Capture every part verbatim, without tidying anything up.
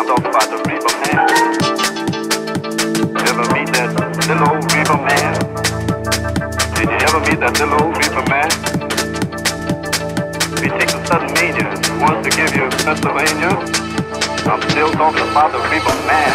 talking about the reefer man. Ever meet that little old reefer man? Did you ever meet that little old reefer man? He takes a sudden mania, wants to give you Pennsylvania. I'm still talking about the reefer man.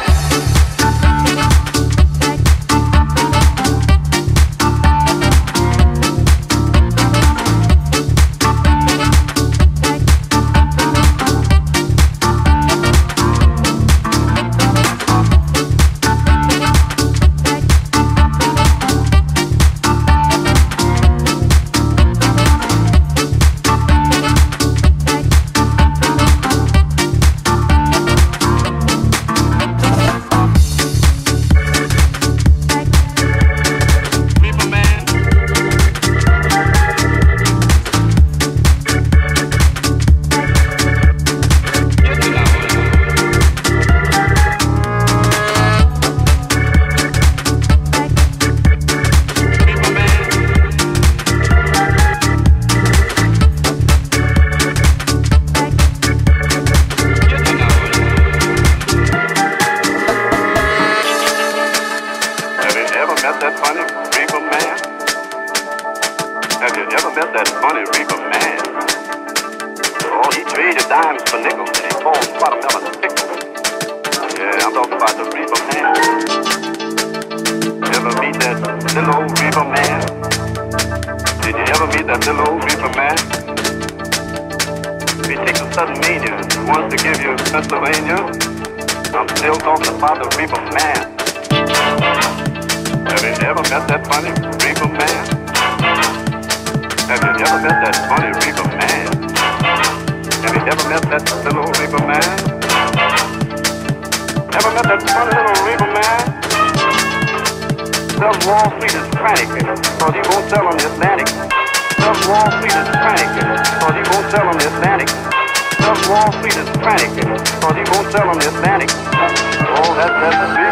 That funny reefer man? Have you ever met that funny reefer man? Oh, he trades your dimes for nickels and he calls watermelon pickles. Yeah, I'm talking about the reefer man. Ever meet that little old reefer man? Did you ever meet that little old reefer man? He takes a sudden mania, wants to give you Pennsylvania. I'm still talking about the reefer man. Have you ever met that funny reefer man? Have you ever met that funny reefer man? Have you ever met that little reefer man? Ever met that funny little reefer man? Does Wall Street is panicking, cause he won't sell on the Atlantic. Does Wall Street is panicking, cause he won't sell on the Atlantic. Does Wall Street is panicking, cause he won't sell on the Atlantic. Oh, that's, that's